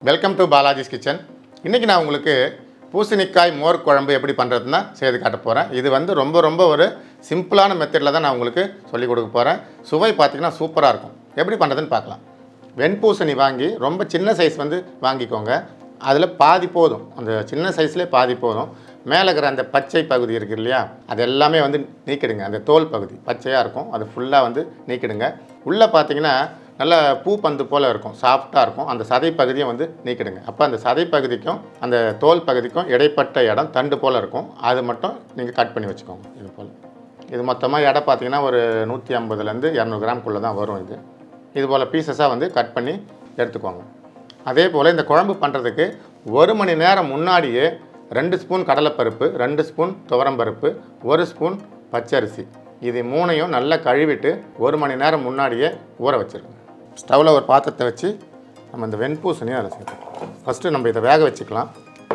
Welcome to Balaji's kitchen. இன்றைக்கி நான் உங்களுக்கு பூசணிக்காய் மோர் குழம்பு எப்படி பண்ணுறதுன்னா செய்து காட்ட போகிறேன். இது வந்து ரொம்ப ஒரு சிம்பிளான மெத்தடில் தான் நான் உங்களுக்கு சொல்லிக் கொடுக்க போகிறேன். சுவை பார்த்திங்கன்னா சூப்பராக இருக்கும். எப்படி பண்ணுறதுன்னு பார்க்கலாம். வெண்பூசணி வாங்கி ரொம்ப சின்ன சைஸ் வந்து வாங்கிக்கோங்க. அதில் பாதி போதும், அந்த சின்ன சைஸ்லேயே பாதி போதும். மேலே இருக்கிற அந்த பச்சை பகுதி இருக்குது இல்லையா, அது எல்லாமே வந்து நீக்கிடுங்க. அந்த தோல் பகுதி பச்சையாக இருக்கும், அது ஃபுல்லாக வந்து நீக்கிடுங்க. உள்ளே பார்த்திங்கன்னா நல்லா பூ பந்து போல் இருக்கும், சாஃப்டாக இருக்கும். அந்த சதை பகுதியை வந்து நீக்கிடுங்க. அப்போ அந்த சதை பகுதிக்கும் அந்த தோல் பகுதிக்கும் இடைப்பட்ட இடம் தண்டு போல் இருக்கும். அது மட்டும் நீங்கள் கட் பண்ணி வச்சுக்கோங்க. இது போல் இது மொத்தமாக எடை பார்த்திங்கன்னா ஒரு 150லேருந்து 200 கிராம்குள்ளே தான் வரும். இது போல் பீசஸாக வந்து கட் பண்ணி எடுத்துக்கோங்க. அதே போல் இந்த குழம்பு பண்ணுறதுக்கு 1 மணி நேரம் முன்னாடியே 2 ஸ்பூன் கடலைப்பருப்பு, 2 ஸ்பூன் துவரம்பருப்பு, 1 ஸ்பூன் பச்சரிசி, இது மூணையும் நல்லா கழுவிட்டு 1 மணி நேரம் முன்னாடியே ஊற வச்சுருங்க. ஸ்டவ்வில் ஒரு பாத்திரத்தை வச்சு நம்ம இந்த வெண்பூசணியை அதில் சேர்த்துக்கலாம். ஃபஸ்ட்டு நம்ம இதை வேக வச்சுக்கலாம்.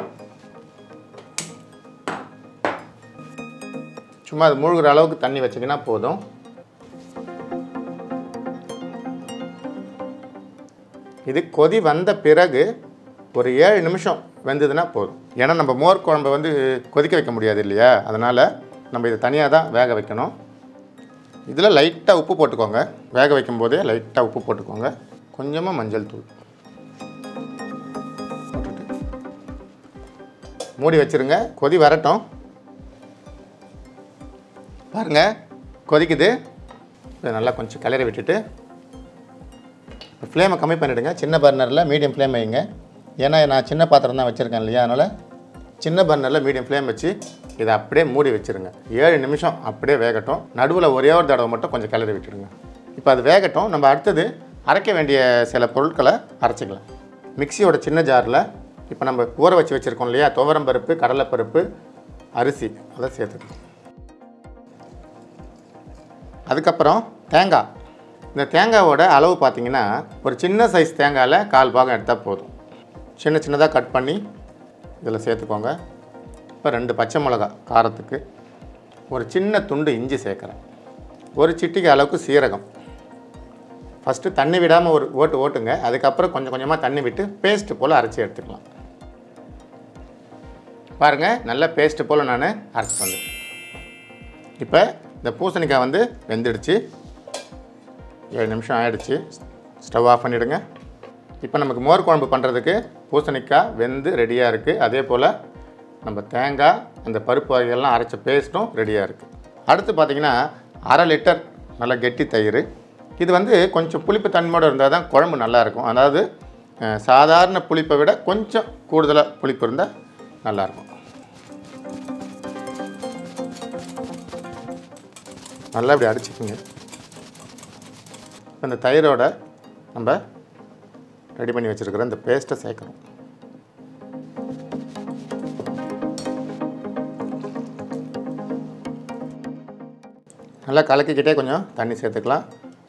சும்மா அது மூழ்கிற அளவுக்கு தண்ணி வச்சிங்கன்னா போதும். இது கொதி வந்த பிறகு ஒரு 7 நிமிஷம் வெந்ததுன்னா போதும். ஏன்னா நம்ம மோர் குழம்பை வந்து கொதிக்க வைக்க முடியாது இல்லையா, அதனால் நம்ம இதை தனியாக தான் வேக வைக்கணும். இதில் லைட்டாக உப்பு போட்டுக்கோங்க. வேக வைக்கும் போதே லைட்டாக உப்பு போட்டுக்கோங்க. கொஞ்சமாக மஞ்சள் தூள் போட்டுட்டு மூடி வச்சுருங்க. கொதி வரட்டும். பாருங்கள் கொதிக்குது. இதை நல்லா கொஞ்சம் கிளறி விட்டுட்டு ஃப்ளேமை கம்மி பண்ணிவிடுங்க. சின்ன பர்னரில் மீடியம் ஃப்ளேம் வைங்க. ஏன்னா நான் சின்ன பாத்திரம் தான் வச்சுருக்கேன் இல்லையா, அதனால் சின்ன பர்னரில் மீடியம் ஃப்ளேம் வச்சு இதை அப்படியே மூடி வச்சுருங்க. 7 நிமிஷம் அப்படியே வேகட்டும். நடுவில் ஒரே ஒரு தடவை மட்டும் கொஞ்சம் கிளறி விட்டுடுங்க. இப்போ அது வேகட்டும். நம்ம அடுத்தது அரைக்க வேண்டிய சில பொருட்களை அரைச்சிக்கலாம். மிக்சியோட சின்ன ஜாரில் இப்போ நம்ம ஊற வச்சு வச்சுருக்கோம் இல்லையா, துவரம்பருப்பு, கடலைப்பருப்பு, அரிசி, அதை சேர்த்துக்கலாம். அதுக்கப்புறம் தேங்காய். இந்த தேங்காவோட அளவு பார்த்திங்கன்னா ஒரு சின்ன சைஸ் தேங்காயில் 1/4 பாகம் எடுத்தால் போதும். சின்னதாக கட் பண்ணி இதில் சேர்த்துக்கோங்க. இப்போ 2 பச்சை மிளகா காரத்துக்கு, ஒரு சின்ன துண்டு இஞ்சி சேர்க்குறேன், ஒரு சிட்டிகை அளவுக்கு சீரகம். ஃபஸ்ட்டு தண்ணி விடாமல் ஒரு ஓட்டுங்க. அதுக்கப்புறம் கொஞ்சம் கொஞ்சமாக தண்ணி விட்டு பேஸ்ட்டு போல் அரைச்சி எடுத்துக்கலாம். பாருங்கள், நல்ல பேஸ்ட்டு போல் நான் அரைச்சி வந்துட்டேன். இப்போ இந்த பூசணிக்காய் வந்து வெந்துடுச்சு. 7 நிமிஷம் ஆகிடுச்சு. ஸ்டவ் ஆஃப் பண்ணிவிடுங்க. இப்போ நமக்கு மோர் குழம்பு பண்ணுறதுக்கு பூசணிக்காய் வெந்து ரெடியாக இருக்குது. அதே போல் நம்ம தேங்காய், அந்த பருப்பு வகைகள்லாம் அரைச்ச பேஸ்ட்டும் ரெடியாக இருக்குது. அடுத்து பார்த்திங்கன்னா 1/2 லிட்டர் நல்ல கெட்டி தயிர். இது வந்து கொஞ்சம் புளிப்பு தன்மையோடு இருந்தால் தான் குழம்பு நல்லாயிருக்கும். அதாவது சாதாரண புளிப்பை விட கொஞ்சம் கூடுதலாக புளிப்பு இருந்தால் நல்லாயிருக்கும். நல்லா இப்படி அடிச்சுக்குங்க. இந்த தயிரோட நம்ம ரெடி பண்ணி வச்சுருக்கிற இந்த பேஸ்ட்டை சேர்க்கணும். நல்லா கலக்கிக்கிட்டே கொஞ்சம் தண்ணி சேர்த்துக்கலாம்.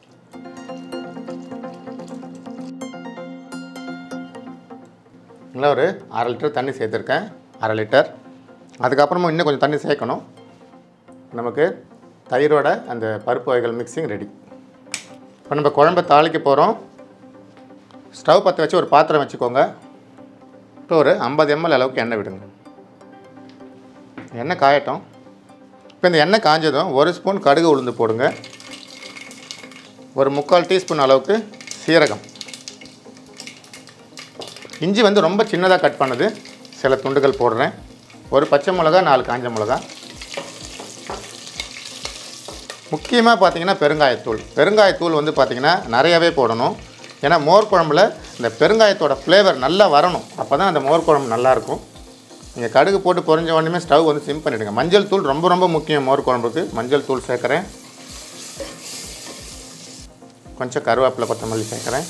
நல்லா ஒரு 1/2 லிட்டர் தண்ணி சேர்த்துருக்கேன். 1/2 லிட்டர். அதுக்கப்புறமா இன்னும் கொஞ்சம் தண்ணி சேர்க்கணும். நமக்கு தயிரோட அந்த பருப்பு வகைகள் மிக்சிங் ரெடி. இப்போ நம்ம குழம்பை தாளிக்க போகிறோம். ஸ்டவ் பற்ற வச்சு ஒரு பாத்திரம் வச்சுக்கோங்க. இப்போ ஒரு 50 ml அளவுக்கு எண்ணெய் விடுங்க. எண்ணெய் காயட்டும். இப்போ இந்த எண்ணெய் காஞ்சதும் 1 ஸ்பூன் கடுகு உளுந்து போடுங்க. ஒரு 3/4 டீஸ்பூன் அளவுக்கு சீரகம். இஞ்சி வந்து ரொம்ப சின்னதாக கட் பண்ணது சில துண்டுகள் போடுறேன். ஒரு பச்சை மிளகா, 4 காஞ்ச மிளகா. முக்கியமாக பார்த்திங்கன்னா பெருங்காயத்தூள் வந்து பார்த்திங்கன்னா நிறையாவே போடணும். ஏன்னா மோர் குழம்புல இந்த பெருங்காயத்தோட ஃப்ளேவர் நல்லா வரணும். அப்போ தான் அந்த மோர் குழம்பு நல்லாயிருக்கும். நீங்கள் கடுகு போட்டு பொரிஞ்ச உடனே ஸ்டவ் வந்து சிம் பண்ணிவிடுங்க. மஞ்சள் தூள் ரொம்ப முக்கியம் மோர் குழம்புக்கு. மஞ்சள் தூள் சேர்க்குறேன். கொஞ்சம் கருவேப்பிலை, கொத்தமல்லி சேர்க்குறேன்.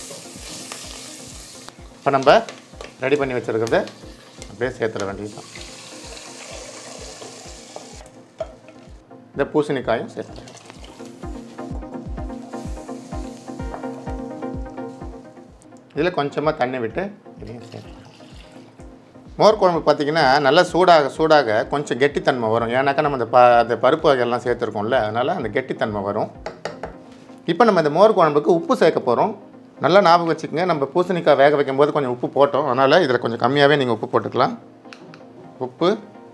இப்போ நம்ம ரெடி பண்ணி வச்சுருக்கிறத அப்படியே சேர்த்துட வேண்டியதுதான். இந்த பூசணிக்காயும் சேர்த்துறேன். இதில் கொஞ்சமாக தண்ணி விட்டு இதையும் சேர்த்துறேன். மோர் குழம்பு பார்த்திங்கன்னா நல்லா சூடாக கொஞ்சம் கெட்டித்தன்மை வரும். ஏன்னாக்கா நம்ம அந்த பருப்பு வகையெல்லாம் சேர்த்துருக்கோம்ல, அதனால் அந்த கெட்டித்தன்மை வரும். இப்போ நம்ம இந்த மோர் குழம்புக்கு உப்பு சேர்க்க போகிறோம். நல்லா ஞாபகம் வச்சுக்கோங்க, நம்ம பூசணிக்காய் வேக வைக்கும்போது கொஞ்சம் உப்பு போட்டோம், அதனால் இதில் கொஞ்சம் கம்மியாகவே நீங்கள் உப்பு போட்டுக்கலாம். உப்பு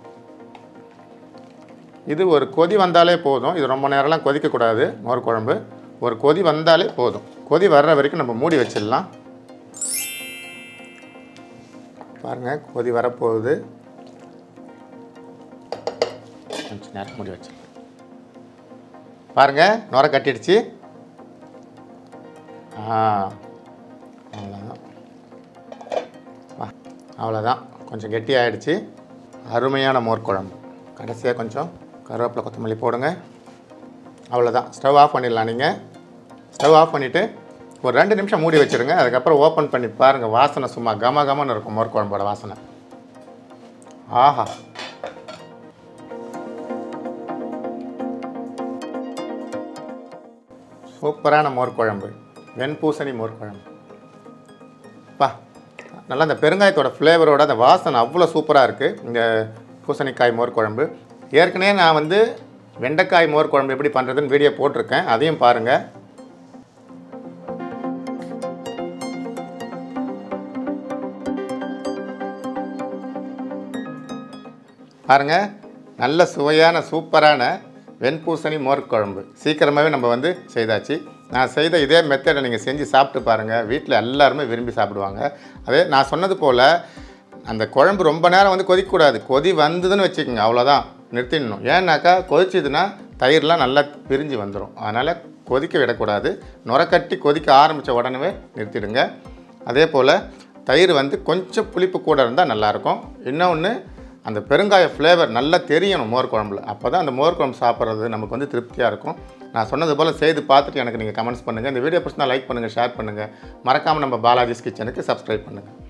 இது ஒரு கொதி வந்தாலே போதும். இது ரொம்ப நேரம்லாம் கொதிக்கக்கூடாது. மோர் குழம்பு ஒரு கொதி வந்தாலே போதும். கொதி வர்ற வரைக்கும் நம்ம மூடி வச்சிடலாம். பாருங்கள், கொதி வரப்போகுது. கொஞ்சம் நேரம் மூடி வச்சிடலாம். பாருங்கள், நுர கட்டிடுச்சு. அவ்வளோதான், கொஞ்சம் கெட்டி ஆகிடுச்சு. அருமையான மோர் குழம்பு. கடைசியாக கொஞ்சம் கருவேப்பிலை கொத்தமல்லி போடுங்க. அவ்வளோதான், ஸ்டவ் ஆஃப் பண்ணிடலாம். நீங்கள் ஸ்டவ் ஆஃப் பண்ணிவிட்டு ஒரு 2 நிமிஷம் மூடி வச்சுருங்க. அதுக்கப்புறம் ஓப்பன் பண்ணி பாருங்கள், வாசனை சும்மா கம கமன்னு இருக்கும். மோர் குழம்போட வாசனை. ஆஹா, சூப்பரான மோர் குழம்பு, வெண்பூசணி மோர் குழம்பு. நல்லா அந்த பெருங்காயத்தோட ஃப்ளேவரோட அந்த வாசனை அவ்வளோ சூப்பராக இருக்குது இந்த பூசணிக்காய் மோர் குழம்பு. ஏற்கனவே நான் வந்து வெண்டைக்காய் மோர் குழம்பு எப்படி பண்ணுறதுன்னு வீடியோ போட்டிருக்கேன், அதையும் பாருங்கள். பாருங்கள், நல்ல சுவையான சூப்பரான வெண்பூசணி மோர் குழம்பு சீக்கிரமாகவே நம்ம வந்து செய்தாச்சு. நான் செய்த இதே மெத்தடை நீங்கள் செஞ்சு சாப்பிட்டு பாருங்கள், வீட்டில் எல்லாருமே விரும்பி சாப்பிடுவாங்க. அதே நான் சொன்னது போல் அந்த குழம்பு ரொம்ப நேரம் வந்து கொதிக்கக்கூடாது. கொதி வந்ததுன்னு வச்சுக்கோங்க, அவ்வளோதான், நிறுத்திடணும். ஏன்னாக்கா கொதிச்சதுன்னா தயிர்லாம் நல்லா பிரிஞ்சு வந்துடும். அதனால் கொதிக்க விடக்கூடாது. நுரக்கட்டி கொதிக்க ஆரம்பித்த உடனே நிறுத்திடுங்க. அதே போல் தயிர் வந்து கொஞ்சம் புளிப்பு கூட இருந்தால் நல்லாயிருக்கும். இன்னொன்று, அந்த பெருங்காய ஃப்ளேவர் நல்லா தெரியணும் மோர் குழம்புல. அப்போ தான் அந்த மோர் குழம்பு சாப்பிட்றது நமக்கு வந்து திருப்தியாக இருக்கும். நான் சொன்னது போல் செய்து பார்த்துட்டு எனக்கு நீங்கள் கமெண்ட்ஸ் பண்ணுங்கள். இந்த வீடியோ பிடிச்சினா லைக் பண்ணுங்கள், ஷேர் பண்ணுங்கள். மறக்காமல் நம்ம பாலாஜிஸ் கிச்சனுக்கு சப்ஸ்கிரைப் பண்ணுங்கள்.